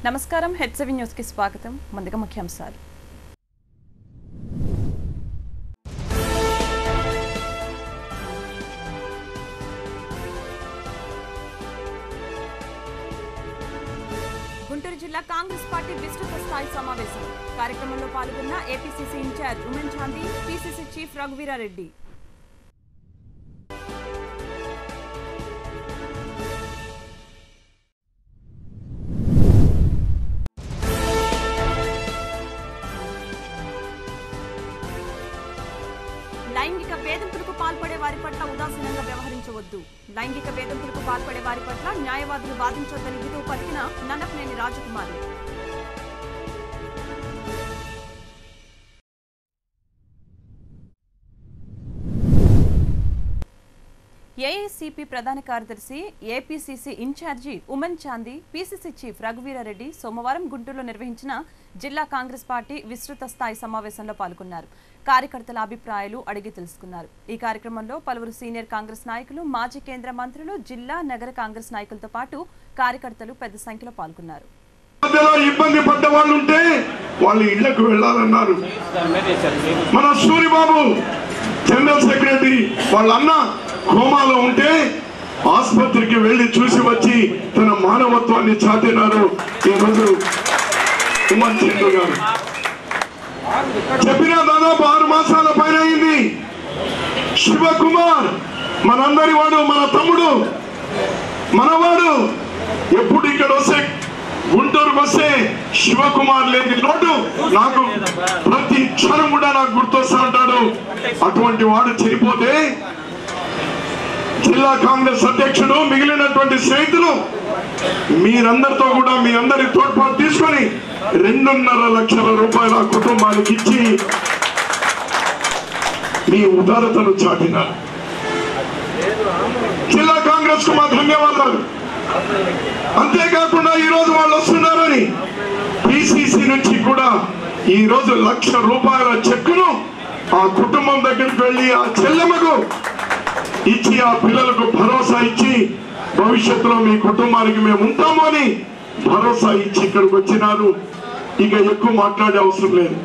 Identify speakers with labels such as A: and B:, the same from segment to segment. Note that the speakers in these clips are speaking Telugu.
A: నమస్కారం హెడ్7 న్యూస్ కి స్వాగతం. ముందుగా ముఖ్యాంశాలు. గుంటూరు జిల్లా కాంగ్రెస్ పార్టీ విస్తృత స్థాయి సమావేశం. కార్యక్రమంలో పాల్గొన్న APCC incharge Oommen Chandy, PCC chief Raghuveera Reddy. లైంగిక వేధింపులకు పాల్పడే వారి పట్ల ఉదాసీనంగా వ్యవహరించవద్దు. లైంగిక వేధింపులకు పాల్పడే వారి పట్ల న్యాయవాదులు వాదించొద్దని హితవు పలికిన నన్నపనేని రాజకుమారి. ఏఐసీపీ ప్రధాన కార్యదర్శి, APCC incharge Oommen Chandy, PCC chief Raghuveera Reddy సోమవారం గుంటూరులో నిర్వహించిన జిల్లా కాంగ్రెస్ పార్టీ విస్తృత స్థాయి సమావేశంలో పాల్గొన్నారు. కార్యకర్తల అభిప్రాయాలు అడిగి తెలుసుకున్నారు. ఈ కార్యక్రమంలో పలువురు సీనియర్ కాంగ్రెస్ నాయకులు, మాజీ కేంద్ర మంత్రులు, జిల్లా నగర కాంగ్రెస్ నాయకులతో పాటు కార్యకర్తలు పెద్ద సంఖ్యలో పాల్గొన్నారు.
B: ఇబ్బంది పడ్డ వాళ్ళు ఉంటే వాళ్ళ ఇళ్లకు వెళ్ళాలన్నారు. మన సూరిబాబు జనరల్ సెక్రటరీ వాళ్ళ అన్న కోమాలో ఉంటే ఆసుపత్రికి వెళ్లి చూసి వచ్చి తన మానవత్వాన్ని చాటినారు ఈరోజు ఉమన్ చంద్ర గారు. చెప్పిన దాదాపు 6 మాసాల పైన అయింది. శివకుమార్ మనందరి వాడు, మన తమ్ముడు, మనవాడు. ఎప్పుడు ఇక్కడ వస్తే గుంటూరుకు వస్తే శివకుమార్ లేని లోటు నాకు ప్రతి క్షణం కూడా నాకు గుర్తొస్తా ఉంటాడు. అటువంటి వాడు చనిపోతే జిల్లా కాంగ్రెస్ అధ్యక్షుడు, మిగిలినటువంటి స్నేహితులు మీరందరితో కూడా మీ అందరి తోడ్పాటు తీసుకొని 2.5 లక్షల రూపాయల కుటుంబానికి ఇచ్చి మీ ఉదారతను చాటినారు. జిల్లా కాంగ్రెస్ కు మా ధన్యవాదాలు. అంతేకాకుండా ఈ రోజు వాళ్ళు వస్తున్నారని పిసిసి నుంచి కూడా ఈ రోజు 1 లక్ష రూపాయల చెక్కును ఆ కుటుంబం దగ్గరికి వెళ్ళి ఆ చెల్లెమ్మకు ఇచ్చి ఆ పిల్లలకు భరోసా ఇచ్చి భవిష్యత్తులో మీ కుటుంబానికి మేము ఉంటాము అని భరోసా ఇచ్చి ఇక్కడికి వచ్చినారు. ఇక ఎక్కువ మాట్లాడే అవసరం లేదు.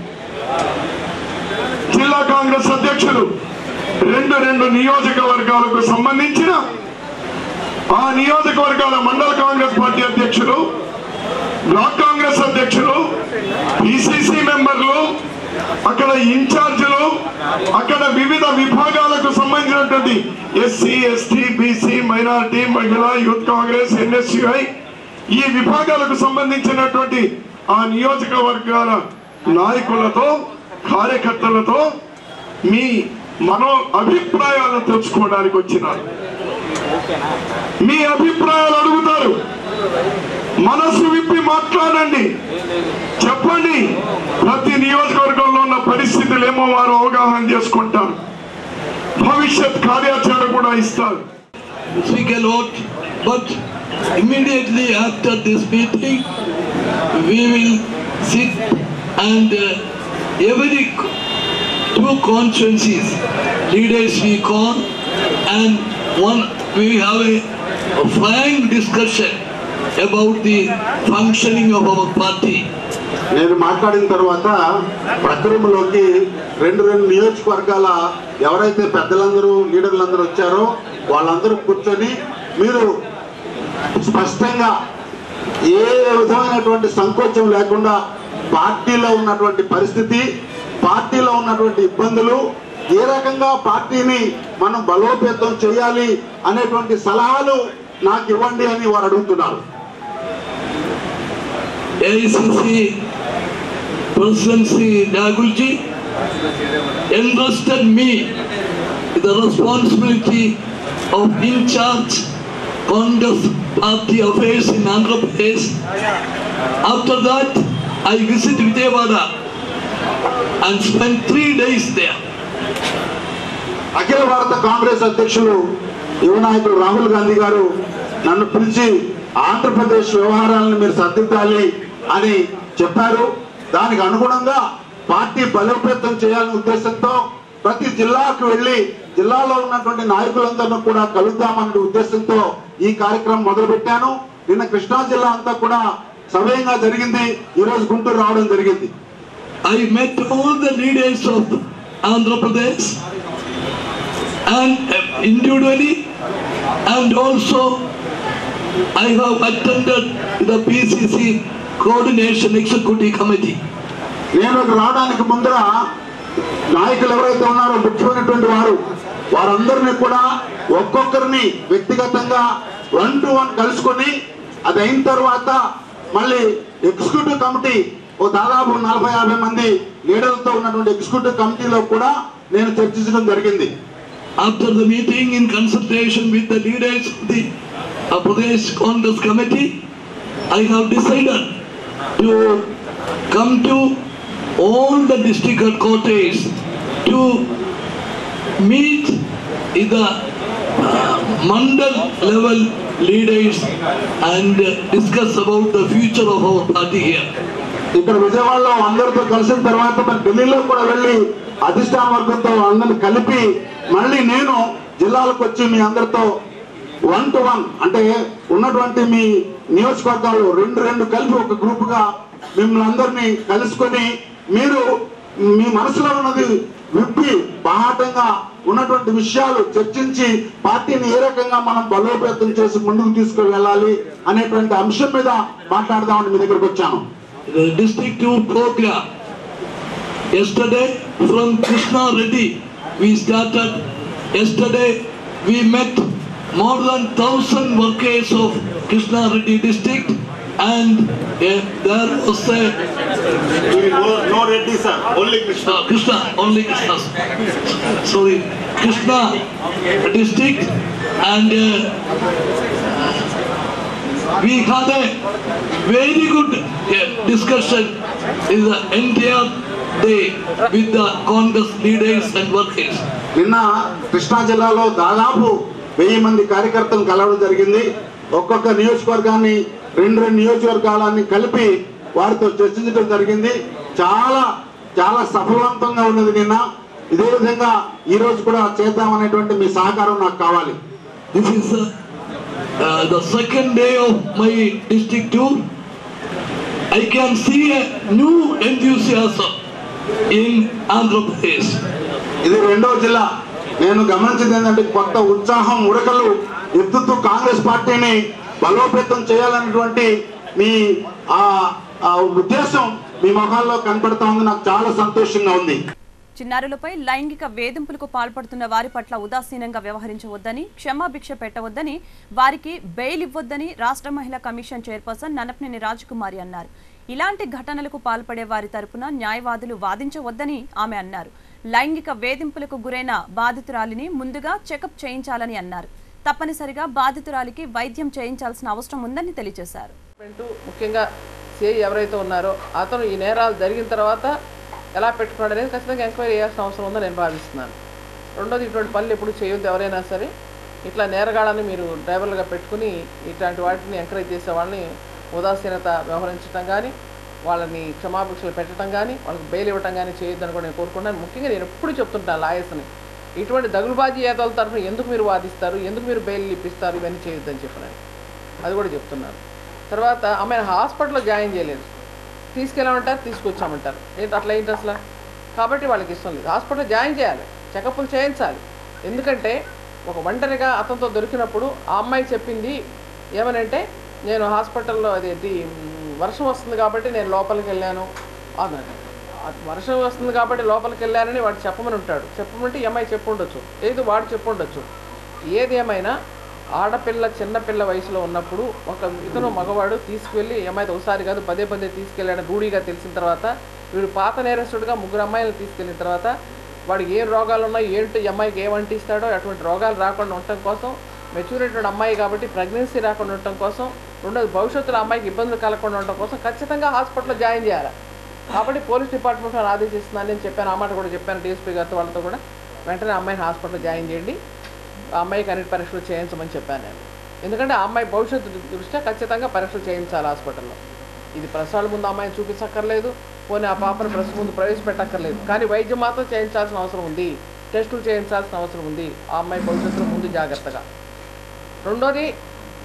B: జిల్లా కాంగ్రెస్ అధ్యక్షులు 2 నియోజకవర్గాలకు సంబంధించిన ఆ నియోజకవర్గాల మండల కాంగ్రెస్ పార్టీ అధ్యక్షులు, బ్లాక్ కాంగ్రెస్ అధ్యక్షులు, పిసిసి మెంబర్లు, అక్కడ ఇన్ఛార్జీలు, అక్కడ వివిధ విభాగాలకు సంబంధించినటువంటి ఎస్సీ, ఎస్టీ, బీసీ, మైనారిటీ, మహిళా, యూత్ కాంగ్రెస్, ఎన్ఎస్యుఐ ఈ విభాగాలకు సంబంధించినటువంటి ఆ నియోజకవర్గాల నాయకులతో, కార్యకర్తలతో మీ అభిప్రాయాలను తెలుసుకోవడానికి వచ్చినారు. మీ అభిప్రాయాలు అడుగుతారు. మనసు విప్పి మాట్లాడండి, చెప్పండి. ప్రతి నియోజకవర్గంలో ఉన్న పరిస్థితులు ఏమో వారు అవగాహన చేసుకుంటారు. భవిష్యత్ కార్యాచరణ కూడా ఇస్తారు.
C: Speak a lot, but immediately after this meeting, we will sit and every 2 constituencies leaders we call and we have a frank discussion about the functioning of our party.
D: నేను మాట్లాడిన తర్వాత ప్రక్రియలోకి 2 నియోజకవర్గాల ఎవరైతే పెద్దలందరూ లీడర్లందరూ వచ్చారో వాళ్ళందరూ కూర్చొని మీరు స్పష్టంగా ఏ విధమైనటువంటి సంకోచం లేకుండా పార్టీలో ఉన్నటువంటి పరిస్థితి, పార్టీలో ఉన్నటువంటి ఇబ్బందులు, ఏ రకంగా పార్టీని మనం బలోపేతం చేయాలి అనేటువంటి సలహాలు నాకు ఇవ్వండి అని వారు అడుగుతున్నారు.
C: AICC President Sri Ragulji entrusted me with the responsibility of in charge Congress Party affairs in Andhra Pradesh. After that, I visited Vijayawada and spent 3 days there.
D: అఖిల భారత కాంగ్రెస్ అధ్యక్షులు యువ నాయకుడు రాహుల్ గాంధీ గారు నన్ను పిలిచి ఆంధ్రప్రదేశ్ వ్యవహారాలను మీరు సర్దిద్దాలి అని చెప్పారు. దానికి అనుగుణంగా పార్టీ బలోపేతం చేయాలనే ఉద్దేశంతో ప్రతి జిల్లాకు వెళ్ళి జిల్లాలో ఉన్నటువంటి నాయకులందరినీ కూడా కలుద్దామనే ఉద్దేశంతో ఈ కార్యక్రమం మొదలుపెట్టాను. నిన్న కృష్ణా జిల్లా అంతా కూడా సవ్యంగా జరిగింది. ఈ రోజు గుంటూరు రావడం జరిగింది.
C: I met all the leaders of Andhra Pradesh and individually, and also I have attended the PCC Coordination Executive Committee.
D: నేను రావడానికి ముందర నాయకులు ఎవరైతే ఉన్నారో ముఖ్యమైనటువంటి వారందరినీ కూడా ఒక్కొక్కరిని వ్యక్తిగతంగా 1-to-1 కలుసుకొని అది అయిన తర్వాత మళ్ళీ ఎగ్జిక్యూటివ్ కమిటీ దాదాపు 40-50 మంది లీడర్లతో ఉన్నటువంటి ఎగ్జిక్యూటివ్ కమిటీలో కూడా నేను చర్చించడం జరిగింది.
C: After the meeting, in consultation with the leaders of the Pradesh Congress Committee, I have decided to come to all the district headquarters to meet the mandal level leaders and discuss about the future of our party here.
D: ఇక్కడ విజయవాడలో అందరితో కలిసిన తర్వాత మరి ఢిల్లీలో కూడా వెళ్ళి అధిష్టాన వర్గంతో అందరిని కలిపి మళ్ళీ నేను జిల్లాలకు వచ్చి మీ అందరితో 1-to-1 అంటే ఉన్నటువంటి మీ నియోజకవర్గాలు 2 కలిపి ఒక గ్రూప్ గా మిమ్మల్ని అందరినీ కలుసుకొని మీరు మీ మనసులో ఉన్నది విప్పి బాహాటంగా ఉన్నటువంటి విషయాలు చర్చించి పార్టీని ఏ రకంగా మనం బలోపేతం చేసి ముందుకు తీసుకుని వెళ్ళాలి అనేటువంటి అంశం మీద మాట్లాడదామని మీ దగ్గరకు వచ్చాను.
C: The district tour program. Yesterday from Krishna Reddy we started. Yesterday we met more than 1,000 workers of Krishna Reddy district, and there was a
D: No Reddy sir, only Krishna.
C: Krishna, only Krishna. Sorry, Krishna district, and we had a very good discussion in the entire day with the Congress leaders and workers.
D: నిన్న కృష్ణా జిల్లాలో దాదాపు 1000 మంది కార్యకర్తలను కలవడం జరిగింది. ఒక్కొక్క నియోజకవర్గాన్ని 2 నియోజకవర్గాలని కలిపి వారితో చర్చించడం జరిగింది. చాలా చాలా సఫలవంతంగా ఉన్నది నిన్న. ఇదే విధంగా ఈ రోజు కూడా చేద్దామనేటువంటి మీ సహకారం నాకు కావాలి.
C: This is the second day of my district tour. I can see a new enthusiasm in Andhra Pradesh.
D: ఇది 2వ జిల్లా. నేను గమనించింది ఏంటంటే కొత్త ఉత్సాహం ఉడకలు ఎత్తుతూ కాంగ్రెస్ పార్టీని బలోపేతం చేయాలనేటువంటి మీ ఉద్దేశం మీ ముఖాల్లో కనపడతా ఉంది. నాకు చాలా సంతోషంగా ఉంది.
A: చిన్నారులపై లైంగిక వేధింపులకు పాల్పడుతున్న వారి పట్ల ఉదాసీనంగా వ్యవహరించవద్దని, క్షమాభిక్ష పెట్టవద్దని, వారికి బెయిల్ ఇవ్వొద్దని రాష్ట్ర మహిళా కమిషన్ చైర్పర్సన్ ననపనేని రాజకుమారి అన్నారు. ఇలాంటి ఘటనలకు పాల్పడే వారి తరపున న్యాయవాదులు వాదించవద్దని ఆమె అన్నారు. లైంగిక వేధింపులకు గురైన బాధితురాలిని ముందుగా చెకప్ చేయించాలని అన్నారు. తప్పనిసరిగా బాధితురాలికి వైద్యం చేయించాల్సిన అవసరం ఉందని తెలియజేశారు.
E: ముఖ్యంగా సిఐ ఎవరైతే ఉన్నారో అతను ఈ నేరాలు జరిగిన తర్వాత ఎలా పెట్టుకున్నాడు అనేది ఖచ్చితంగా ఎంక్వైరీ చేయాల్సిన అవసరం ఉందని నేను భావిస్తున్నాను. రెండోది, ఇటువంటి పనులు ఎప్పుడు చేయొద్దు. ఎవరైనా సరే ఇట్లా నేరగాళ్ళని మీరు డ్రైవర్లుగా పెట్టుకుని ఇట్లాంటి వాటిని ఎంకరేజ్ చేసే వాళ్ళని ఉదాసీనత వ్యవహరించడం కానీ, వాళ్ళని క్షమాభిక్షలు పెట్టడం కానీ, వాళ్ళకి బెయిల్ ఇవ్వడం కానీ చేయొద్దని కూడా నేను కోరుకుంటాను. ముఖ్యంగా నేను ఎప్పుడు చెప్తుంటాను లాయర్స్ని, ఇటువంటి దగులుబాజీ ఏదోల తరఫున ఎందుకు మీరు వాదిస్తారు, ఎందుకు మీరు బెయిల్ ఇప్పిస్తారు, ఇవన్నీ చేయొద్దని చెప్పినాను. అది కూడా చెప్తున్నాను. తర్వాత ఆమెను హాస్పిటల్లో జాయిన్ చేయలేదు, తీసుకెళ్ళామంటారు, తీసుకొచ్చామంటారు. ఏంటి అట్లా ఏంటి అసలు? కాబట్టి వాళ్ళకి ఇష్టం లేదు. హాస్పిటల్లో జాయిన్ చేయాలి, చెకప్లు చేయించాలి. ఎందుకంటే ఒక ఒంటరిగా అతనితో దొరికినప్పుడు ఆ అమ్మాయి చెప్పింది ఏమనంటే, నేను హాస్పిటల్లో అదేంటి వర్షం వస్తుంది కాబట్టి నేను లోపలికి వెళ్ళాను అన్నాను. వర్షం వస్తుంది కాబట్టి లోపలికి వెళ్ళానని వాడు చెప్పమని ఉంటాడు. చెప్పమంటే ఈ అమ్మాయి చెప్పుండొచ్చు, లేదు వాడు చెప్పుండొచ్చు. ఏది ఏమైనా ఆడపిల్ల చిన్నపిల్ల వయసులో ఉన్నప్పుడు ఒక ఇతను మగవాడు తీసుకువెళ్ళి అమ్మాయితో ఒకసారి కాదు 10 తీసుకెళ్ళాడు రూఢీగా తెలిసిన తర్వాత, వీడు పాత నేరస్తుడిగా 3 అమ్మాయిలను తీసుకెళ్ళిన తర్వాత వాడికి ఏ రోగాలు ఉన్నాయో ఏంటో ఈ అమ్మాయికి ఏమంటిస్తాడో అటువంటి రోగాలు రాకుండా ఉండటం కోసం, మెచ్యూరిటీ అమ్మాయి కాబట్టి ప్రెగ్నెన్సీ రాకుండా ఉండటం కోసం, రెండోది భవిష్యత్తులో అమ్మాయికి ఇబ్బందులు కలగకుండా ఉండటం కోసం ఖచ్చితంగా హాస్పిటల్లో జాయిన్ చేయాలి. కాబట్టి పోలీస్ డిపార్ట్మెంట్ వాళ్ళు ఆదేశిస్తున్నాను. నేను చెప్పాను, ఆ మాట కూడా చెప్పాను డిఎస్పీ గారితో, వాళ్ళతో కూడా వెంటనే అమ్మాయిని హాస్పిటల్లో జాయిన్ చేయండి, ఆ అమ్మాయికి అన్ని పరీక్షలు చేయించమని చెప్పాను నేను. ఎందుకంటే ఆ అమ్మాయి భవిష్యత్తు దృష్ట్యా ఖచ్చితంగా పరీక్షలు చేయించాలి హాస్పిటల్లో. ఇది ప్రసవాల ముందు అమ్మాయిని చూపించక్కర్లేదు, పోనీ ఆ పాపను ప్రసవ ముందు ప్రవేశపెట్టక్కర్లేదు, కానీ వైద్యం మాత్రం చేయించాల్సిన అవసరం ఉంది, టెస్టులు చేయించాల్సిన అవసరం ఉంది ఆ అమ్మాయి భవిష్యత్తులో ముందు జాగ్రత్తగా. రెండోది,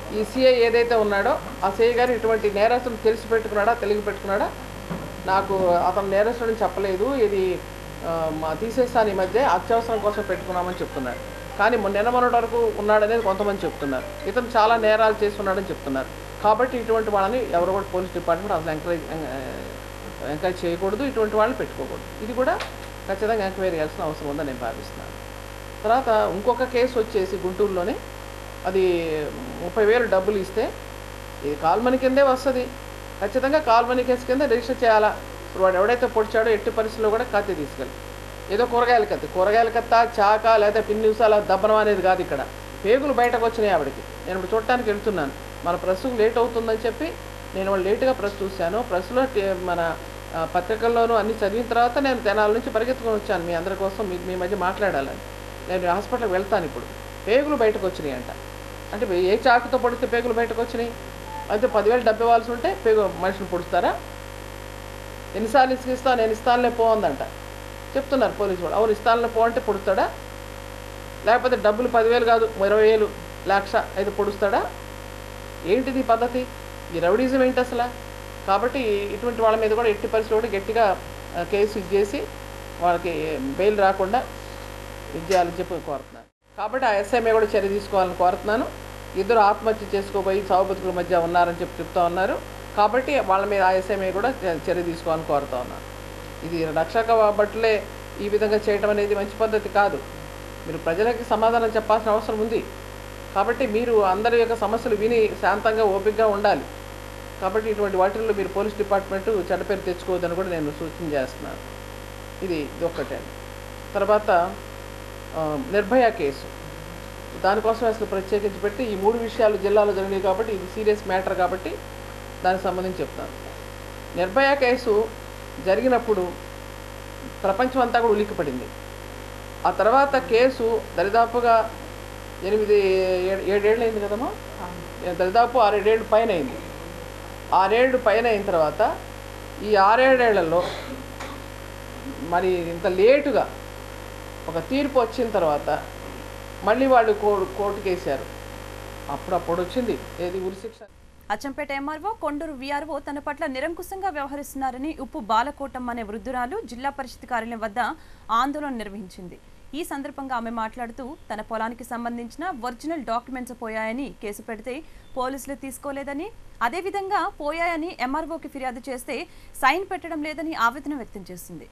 E: ఈ సిఐ ఏదైతే ఉన్నాడో ఆ సిఐ గారు ఇటువంటి నేరస్తులు తెలిసి పెట్టుకున్నాడా తెలియ పెట్టుకున్నాడా నాకు అతను నేరస్తుడని చెప్పలేదు, ఇది తీసేస్తాను ఈ మధ్య అత్యవసరం కోసం పెట్టుకున్నామని చెప్తున్నాడు. కానీ మొన్నటి వరకు ఉన్నాడనేది కొంతమంది చెప్తున్నారు. ఇతను చాలా నేరాలు చేసి ఉన్నాడని చెప్తున్నారు. కాబట్టి ఇటువంటి వాళ్ళని ఎవరు కూడా పోలీస్ డిపార్ట్మెంట్ అసలు ఎంకరేజ్ చేయకూడదు, ఇటువంటి వాళ్ళని పెట్టుకోకూడదు. ఇది కూడా ఖచ్చితంగా ఎంక్వైరీ చేయాల్సిన అవసరం ఉందని నేను భావిస్తున్నాను. తర్వాత ఇంకొక కేసు వచ్చేసి గుంటూరులోనే, అది 30,000 డబ్బులు ఇస్తే ఇది కాల్మనీ కిందే వస్తుంది. ఖచ్చితంగా కాల్మనీ కేసు కింద రిజిస్టర్ చేయాలా. ఇప్పుడు వాడు ఎవడైతే పొడిచాడో ఎట్టి పరిస్థితుల్లో కూడా కత్తి తీసుకెళ్ళి, ఏదో కూరగాయల కత్త చాక లేదా పిన్నిసాల దబ్బనం అనేది కాదు. ఇక్కడ పేగులు బయటకు వచ్చినాయి ఆవిడకి. నేను ఇప్పుడు చూడటానికి వెళ్తున్నాను, మన ప్రెస్కు లేట్ అవుతుందని చెప్పి నేను వాళ్ళు లేటుగా ప్రెస్ చూశాను. ప్రెస్లో మన పత్రికల్లోనూ అన్నీ చదివిన తర్వాత నేను తెనాల నుంచి పరిగెత్తుకొని వచ్చాను మీ అందరి కోసం, మీ మధ్య మాట్లాడాలని. నేను హాస్పిటల్కి వెళ్తాను. ఇప్పుడు పేగులు బయటకు వచ్చినాయి అంట. అంటే ఏ చాకుతో పొడిస్తే పేగులు బయటకు వచ్చినాయి? అయితే 10,000 డబ్బు ఇవ్వాల్సి ఉంటే మనుషులు పొడుస్తారా? ఎన్నిసార్లు ఇస్తాను, నేను ఇస్తానులే పోందంట చెప్తున్నారు పోలీసు వాళ్ళు. అవును ఇస్తానులే పో అంటే పొడుస్తాడా? లేకపోతే డబ్బులు 10,000 కాదు 20,000 లక్ష అయితే పొడుస్తాడా? ఏంటిది పద్ధతి? ఈ రౌడీజం ఏంటి అసలు? కాబట్టి ఇటువంటి వాళ్ళ మీద కూడా ఎట్టి పరిస్థితుల్లో కూడా గట్టిగా కేసు చేసి వాళ్ళకి బెయిల్ రాకుండా చేయాలని చెప్పి కోరుతున్నాను. కాబట్టి ఆ ఎస్ఐమే కూడా చర్య తీసుకోవాలని కోరుతున్నాను. ఇద్దరు ఆత్మహత్య చేసుకోబోయి సాగు బతుకుల మధ్య ఉన్నారని చెప్తూ ఉన్నారు. కాబట్టి వాళ్ళ మీద ఆ ఎస్ఐమే కూడా చర్య తీసుకోవాలని కోరుతూ ఉన్నాను. ఇది రక్షక బట్టలే ఈ విధంగా చేయడం అనేది మంచి పద్ధతి కాదు. మీరు ప్రజలకి సమాధానం చెప్పాల్సిన అవసరం ఉంది. కాబట్టి మీరు అందరి యొక్క సమస్యలు విని శాంతంగా ఓపికగా ఉండాలి. కాబట్టి ఇటువంటి వాటిల్లో మీరు పోలీస్ డిపార్ట్మెంటు చెడ్డ పేరు తెచ్చుకోవద్దని కూడా నేను సూచన చేస్తున్నాను. ఇది ఒక్కటే. తర్వాత నిర్భయ కేసు, దానికోసం అసలు ప్రత్యేకించి పెట్టి ఈ 3 విషయాలు జిల్లాలో జరిగినాయి కాబట్టి ఇది సీరియస్ మ్యాటర్ కాబట్టి దానికి సంబంధించి చెప్తాను. నిర్భయ కేసు జరిగినప్పుడు ప్రపంచం అంతా కూడా ఉలిక్కిపడింది. ఆ తర్వాత కేసు దరిదాపుగా 7 ఏళ్ళు అయింది కదమ్మా, దరిదాపు 6-7 ఏళ్ళు పైన అయింది. 6 ఏళ్ళు పైన అయిన తర్వాత ఈ 6-7 ఏళ్లలో మరి ఇంత లేటుగా ఒక తీర్పు వచ్చిన తర్వాత మళ్ళీ వాళ్ళు కోర్టుకు వేశారు. అప్పుడు వచ్చింది ఏది ఉరిశిక్ష.
A: అచ్చంపేట ఎంఆర్ఓ కొండూరు వీఆర్ఓ తన పట్ల నిరంకుశంగా వ్యవహరిస్తున్నారని ఉప్పు బాలకోటమ్మ అనే వృద్ధురాలు జిల్లా పరిషత్ కార్యాలయం వద్ద ఆందోళన నిర్వహించింది. ఈ సందర్భంగా ఆమె మాట్లాడుతూ తన పొలానికి సంబంధించిన ఒరిజినల్ డాక్యుమెంట్స్ పోయాయని కేసు పెడితే పోలీసులు తీసుకోలేదని, అదేవిధంగా పోయాయని ఎంఆర్ఓకి ఫిర్యాదు చేస్తే సైన్ పెట్టడం లేదని ఆవేదన వ్యక్తం చేసింది.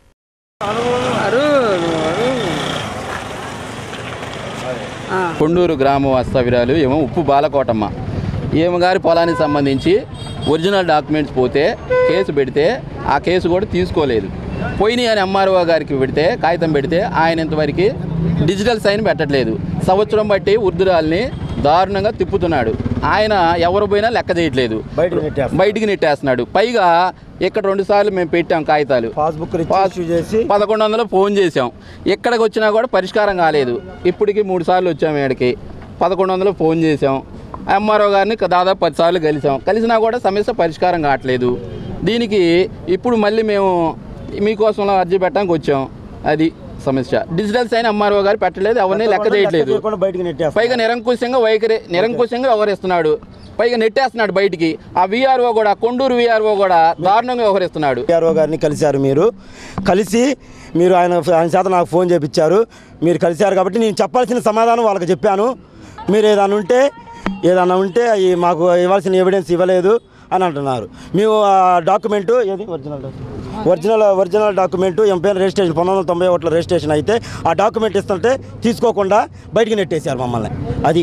F: కొండూరు గ్రామ వాస్తవ్యురాలు ఏమో ఉప్పు బాలకోటమ్మ, ఈమె గారి పొలానికి సంబంధించి ఒరిజినల్ డాక్యుమెంట్స్ పోతే కేసు పెడితే ఆ కేసు కూడా తీసుకోలేదు. పోయినాయి అని ఎంఆర్ఓ గారికి పెడితే కాగితం పెడితే ఆయన ఇంతవరకు డిజిటల్ సైన్ పెట్టట్లేదు. సంవత్సరం బట్టి వృద్ధురాల్ని దారుణంగా తిప్పుతున్నాడు. ఆయన ఎవరు పోయినా లెక్క చేయట్లేదు, బయటికి నెట్టేస్తున్నాడు. పైగా ఇక్కడ 2 సార్లు మేము పెట్టాం కాగితాలు, 1100 ఫోన్ చేసాం, ఎక్కడికి వచ్చినా కూడా పరిష్కారం కాలేదు. ఇప్పటికి 3 సార్లు వచ్చాము ఇక్కడికి, 1100 ఫోన్ చేసాం. ఎంఆర్ఓ గారిని దాదాపు 10 సార్లు కలిసినా కూడా సమస్య పరిష్కారం కావట్లేదు. దీనికి ఇప్పుడు మళ్ళీ మేము మీకోసం అర్జీ పెట్టడానికి వచ్చాం. అది సమస్య. డిజిటల్ సైన్ ఎంఆర్ఓ గారు పెట్టలేదు, ఎవరిని లెక్క చేయట్లేదు. పైగా నిరంకుశంగా వ్యవహరిస్తున్నాడు, పైగా నెట్టేస్తున్నాడు బయటికి. ఆ వీఆర్ఓ కూడా, కొండూరు వీఆర్ఓ కూడా దారుణంగా వ్యవహరిస్తున్నాడు.
G: వీఆర్ఓ గారిని కలిశారు, మీరు ఆయన చేత నాకు ఫోన్ చేయించారు. మీరు కలిశారు కాబట్టి నేను చెప్పాల్సిన సమాధానం వాళ్ళకి చెప్పాను. మీరు ఏదన్నా ఉంటే అవి మాకు ఇవ్వాల్సిన ఎవిడెన్స్ ఇవ్వలేదు అని అంటున్నారు. మేము డాక్యుమెంటు ఏది original document MP registration 1991 registration అయితే ఆ డాక్యుమెంట్ ఇస్తుంటే తీసుకోకుండా బయటికి నెట్టేశారు మమ్మల్ని. అది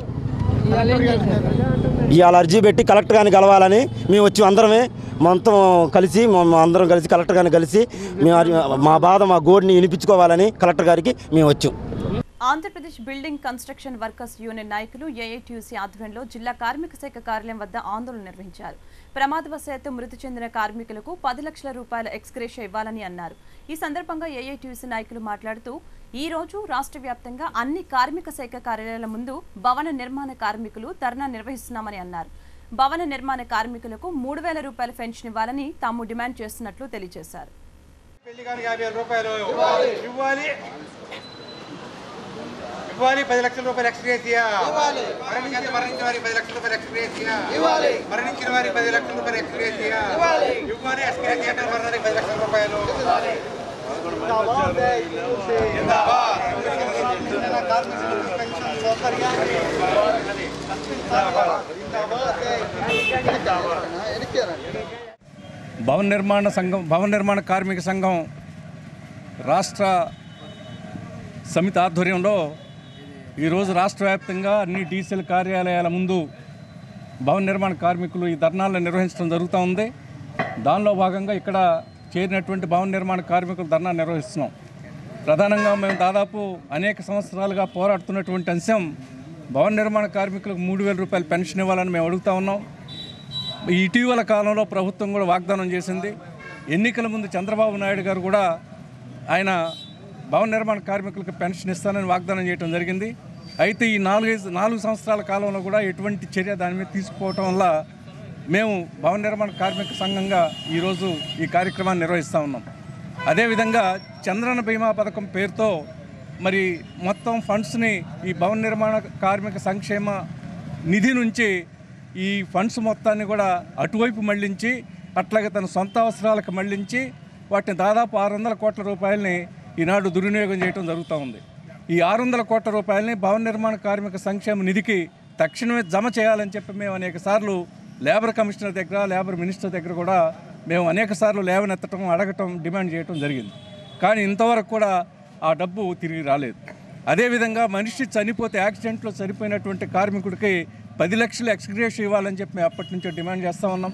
G: ఇవాళ అర్జీ పెట్టి కలెక్టర్ గారిని కలవాలని మేము వచ్చి అందరం కలిసి కలెక్టర్ గారిని కలిసి మా బాధ మా గోడిని వినిపించుకోవాలని కలెక్టర్ గారికి మేము వచ్చాం.
A: Andhra Pradesh building construction workers union నాయకులు ఏఐటీయూసీ ఆధ్వర్యంలో జిల్లా కార్మిక శాఖ కార్యాలయం వద్ద ఆందోళన నిర్వహించారు. ప్రమాదవశాత్తు మృతి చెందిన కార్మికులకు 10 లక్షల రూపాయల ఎక్స్గ్రేషియా ఇవ్వాలని అన్నారు. ఈ సందర్భంగా ఏఐటీయూసీ నాయకులు మాట్లాడుతూ ఈ రోజు రాష్ట్ర వ్యాప్తంగా అన్ని కార్మిక శాఖ కార్యాలయాల ముందు భవన నిర్మాణ కార్మికులు ధర్నా నిర్వహిస్తున్నామని అన్నారు. భవన నిర్మాణ కార్మికులకు 3,000 రూపాయల పెన్షన్ ఇవ్వాలని తాము డిమాండ్ చేస్తున్నట్లు తెలియజేశారు.
H: ఇవ్వాలి 10 లక్షల రూపాయలు ఎక్స్‌గ్రేషియా మరణించిన వారికి 10 లక్షల రూపాయలు ఎక్స్‌గ్రేషియా మరణించిన వారికి 10 లక్షల రూపాయలు ఎక్స్‌గ్రేషియా ఇవ్వాలి ఎక్స్‌గ్రేషియా మరణానికి 10 లక్షల రూపాయలు
I: భవన నిర్మాణ కార్మిక సంఘం రాష్ట్ర సమితి ఆధ్వర్యంలో ఈరోజు రాష్ట్ర వ్యాప్తంగా అన్ని డీసీఎల్ కార్యాలయాల ముందు భవన నిర్మాణ కార్మికులు ఈ ధర్నాలను నిర్వహించడం జరుగుతూ ఉంది. దానిలో భాగంగా ఇక్కడ చేరినటువంటి భవన నిర్మాణ కార్మికులు ధర్నా నిర్వహిస్తున్నాం. ప్రధానంగా మేము దాదాపు అనేక సంవత్సరాలుగా పోరాడుతున్నటువంటి అంశం భవన నిర్మాణ కార్మికులకు 3,000 రూపాయలు పెన్షన్ ఇవ్వాలని మేము అడుగుతూ ఉన్నాం. ఇటీవల కాలంలో ప్రభుత్వం కూడా వాగ్దానం చేసింది. ఎన్నికల ముందు చంద్రబాబు నాయుడు గారు కూడా ఆయన భవన నిర్మాణ కార్మికులకు పెన్షన్ ఇస్తానని వాగ్దానం చేయడం జరిగింది. అయితే ఈ 4 సంవత్సరాల కాలంలో కూడా ఎటువంటి చర్య దాని మీద తీసుకోవటం వల్ల మేము భవన నిర్మాణ కార్మిక సంఘంగా ఈరోజు ఈ కార్యక్రమాన్ని నిర్వహిస్తూ ఉన్నాం. అదేవిధంగా చంద్రన్న బీమా పథకం పేరుతో మరి మొత్తం ఫండ్స్ని ఈ భవన నిర్మాణ కార్మిక సంక్షేమ నిధి నుంచి ఈ ఫండ్స్ మొత్తాన్ని కూడా అటువైపు మళ్లించి అట్లాగే తన సొంత అవసరాలకు మళ్లించి వాటిని దాదాపు 600 కోట్ల రూపాయలని ఈనాడు దుర్వినియోగం చేయడం జరుగుతూ ఉంది. ఈ 600 కోట్ల రూపాయలని భవన నిర్మాణ కార్మిక సంక్షేమ నిధికి తక్షణమే జమ చేయాలని చెప్పి మేము అనేక సార్లు లేబర్ కమిషనర్ దగ్గర లేబర్ మినిస్టర్ దగ్గర కూడా మేము అనేక సార్లు లేవనెత్తడం అడగటం డిమాండ్ చేయడం జరిగింది. కానీ ఇంతవరకు కూడా ఆ డబ్బు తిరిగి రాలేదు. అదేవిధంగా మనిషి చనిపోతే యాక్సిడెంట్లో చనిపోయినటువంటి కార్మికుడికి 10 లక్షలు ఎక్స్‌గ్రేషియా ఇవ్వాలని చెప్పి మేము అప్పటి నుంచో డిమాండ్ చేస్తూ ఉన్నాం.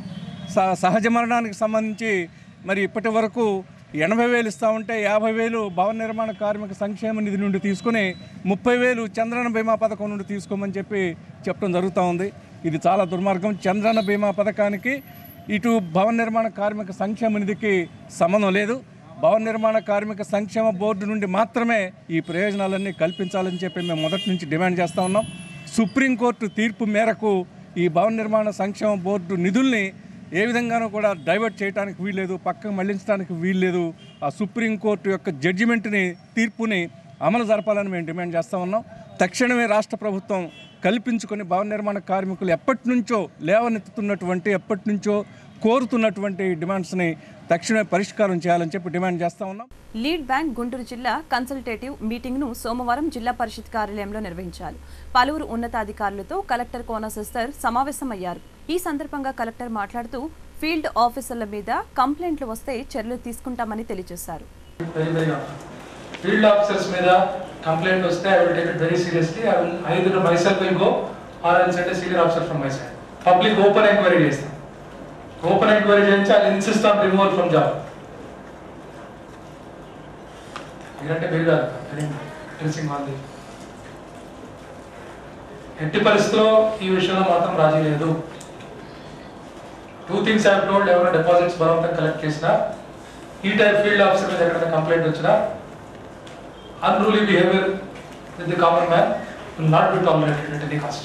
I: సహజ మరణానికి సంబంధించి మరి ఇప్పటి వరకు 80,000 ఇస్తూ ఉంటే 50,000 భవన నిర్మాణ కార్మిక సంక్షేమ నిధి నుండి తీసుకుని 30,000 చంద్రన్న బీమా పథకం నుండి తీసుకోమని చెప్పి చెప్పడం జరుగుతూ ఉంది. ఇది చాలా దుర్మార్గం. చంద్రన్న బీమా పథకానికి ఇటు భవన నిర్మాణ కార్మిక సంక్షేమ నిధికి సంబంధం లేదు. భవన నిర్మాణ కార్మిక సంక్షేమ బోర్డు నుండి మాత్రమే ఈ ప్రయోజనాలన్నీ కల్పించాలని చెప్పి మేము మొదటి నుంచి డిమాండ్ చేస్తూ ఉన్నాం. సుప్రీంకోర్టు తీర్పు మేరకు ఈ భవన నిర్మాణ సంక్షేమ బోర్డు నిధుల్ని ఏ విధంగానూ కూడా డైవర్ట్ చేయడానికి వీల్లేదు, పక్కకు మళ్లించడానికి వీల్లేదు. ఆ సుప్రీంకోర్టు యొక్క జడ్జిమెంట్ని తీర్పుని అమలు జరపాలని మేము డిమాండ్ చేస్తూ ఉన్నాం. తక్షణమే రాష్ట్ర ప్రభుత్వం కల్పించుకొని భవన నిర్మాణ కార్మికులు ఎప్పటి నుంచో లేవనెత్తుతున్నటువంటి ఎప్పటి నుంచో కోరుతున్నటువంటి డిమాండ్స్ని తక్షణమే పరిష్కారం చేయాలని చెప్పి డిమాండ్ చేస్తూ ఉన్నాం.
A: లీడ్ బ్యాంక్ గుంటూరు జిల్లా కన్సల్టేటివ్ మీటింగ్ను సోమవారం జిల్లా పరిషత్ కార్యాలయంలో నిర్వహించారు. పలువురు ఉన్నతాధికారులతో కలెక్టర్ కోన సిస్టర్ సమావేశమయ్యారు. ఈ సందర్భంగా కలెక్టర్ మాట్లాడుతూ ఫీల్డ్ ఆఫీసర్ల మీద కంప్లైంట్లు వస్తే చర్యలు తీసుకుంటామని తెలియజేశారు.
J: ఫీల్డ్ ఆఫీసర్స్ మీద కంప్లైంట్ వస్తే I will take it very seriously. I will either myself will go or I will send a senior officer from my side. Public open enquiry చేస్తాం. ఓపెన్ ఎంక్వైరీ చేయించి I will insist on removal from job. ఎందుకంటే మీరు కాదు తెలిసింగ్ వాళ్ళది. ఎట్టి పరిస్థితిలో ఈ విషయంలో మాత్రం రాజీ లేదు. 2 things I have told. ఎవరైనా డిపాజిట్స్ బలవంతం కలెక్ట్ చేసినా, ఈ టైప్ ఫీల్డ్ ఆఫీసర్ మీద ఎక్కడైనా కంప్లైంట్ వచ్చినా, unruly behavior with the common man will not be tolerated at any cost.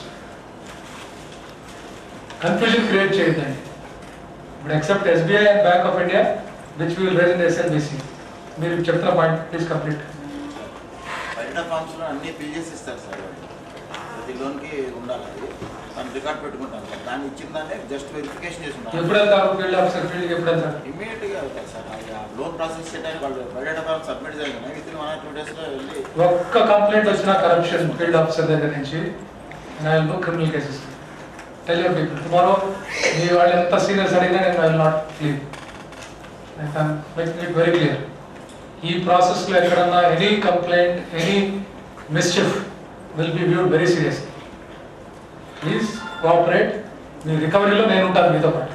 J: Confusion create చేయొద్దండి. But except SBI and Bank of India, which we will raise in the SLBC. మీరు చెప్తున్న పాయింట్ ప్లీజ్ కంప్లీట్.
K: బయట ఫార్మ్స్ లో అన్ని పేజెస్ ఇస్తారు సార్. ప్రతి లోన్ కి ఉండాలి. మనం రికార్డ్ పెట్టుకుంటాం. దాన్ని ఇచ్చిందానే జస్ట్ వెరిఫికేషన్ చేసుకుంటాం.
J: ఎప్పుడు వెళ్తారు ఫీల్డ్ ఆఫీసర్ ఫీల్డ్ ఎప్పుడు వెళ్తారు?
K: ఇమ్మీడియట్ గా వెళ్తారు సార్. లోన్ ప్రాసెస్ చేయడానికి వాళ్ళు బయట ఫార్మ్ సబ్మిట్ చేయగానే విత్ ఇన్ 1 or 2 days లో వెళ్ళి
J: ఒక్క కంప్లైంట్ వచ్చినా కరప్షన్ ఫీల్డ్ ఆఫీసర్ దగ్గర నుంచి I will do criminal cases. Tell your people tomorrow మీ వాళ్ళు ఎంత సీరియస్ అడిగినా నేను I will not leave. I can make it very clear. ఈ ప్రాసెస్ లో ఎక్కడన్నా any complaint any mischief will be viewed very serious. Please cooperate. మీ రికవరీలో నేను ఉంటాను మీతో పాటు.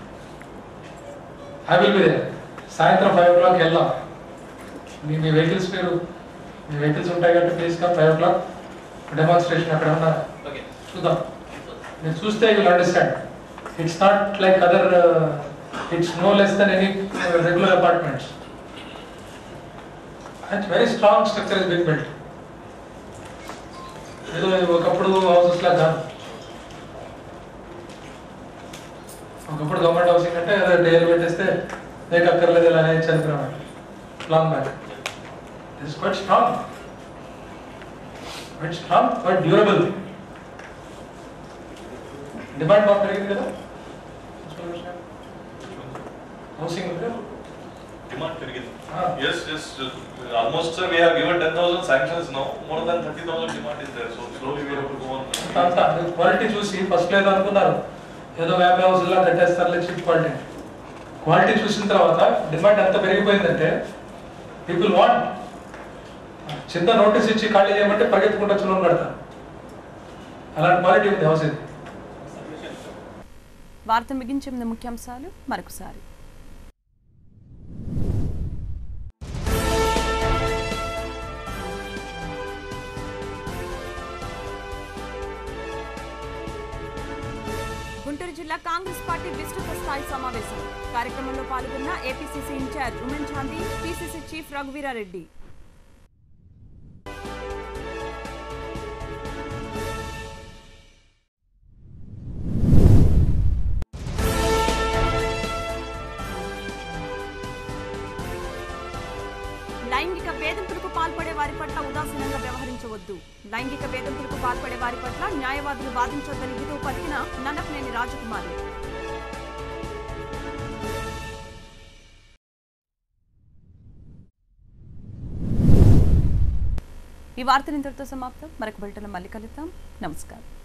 J: I will be there. సాయంత్రం 5 o'clock వెళ్దాం. మీ వెహికల్స్ మీ వెహికల్స్ ఉంటాయి కాబట్టి ప్లీజ్ కమ్ 5 o'clock డెమాన్స్ట్రేషన్ అక్కడ ఉన్నారు. చూద్దాం. మీరు చూస్తే you will understand. It's not like other, it's no less than any regular apartments. And very strong structure is being built. ఏదో ఒకప్పుడు హౌసెస్ లా కాదు. ఒకప్పుడు గవర్నమెంట్ హౌసింగ్ అంటే ఏదో డేలు పెట్టేస్తే లేక అక్కర్లేదు ఇలా అనేది చనిపోయినాడు long back. It is quite strong. Quite strong, quite durable. Demand బాగా పెరిగింది కదా housing
L: demand perigindi. Yes, almost sir, we have given 10,000 sanctions now. More than 30,000 demand is there. So slowly we have to go on.
J: Quality చూసి ఫస్ట్ లేదు అనుకున్నారు, ఏదో 50 హౌస్లా కట్టేస్తారు చీప్ క్వాలిటీ. క్వాలిటీ చూసిన తర్వాత డిమాండ్ ఎంత పెరిగిపోయిందంటే పీపుల్ వాంట్. చిన్న నోటీస్ ఇచ్చి ఖాళీ చేయమంటే పరిగెత్తుకుంటూ వచ్చి లోన్ కడతారు. అలాంటి క్వాలిటీ ఉంది హౌస్ ఇది.
A: వార్త ముగించే ముందు ముఖ్యాంశాలు మరొకసారి. గుంటూరు జిల్లా కాంగ్రెస్ పార్టీ విస్తృత స్థాయి సమావేశం. కార్యక్రమంలో పాల్గొన్న APCC incharge Oommen Chandy, PCC chief Raghuveera Reddy. లైంగిక వేధింపులకు పాల్పడే వారి పట్ల ఉదాసీనంగా వ్యవహరించవద్దు. లైంగిక వేధింపులకు పాల్పడే వారి పట్ల న్యాయవాదులు వాదించొద్దని హితవు పలికిన నన్నపనేని రాజకుమారి. ఈ వార్తలు ఇంతటితో సమాప్తం. మరొక బులెటిన్లో మళ్ళీ కలుద్దాం. నమస్కారం.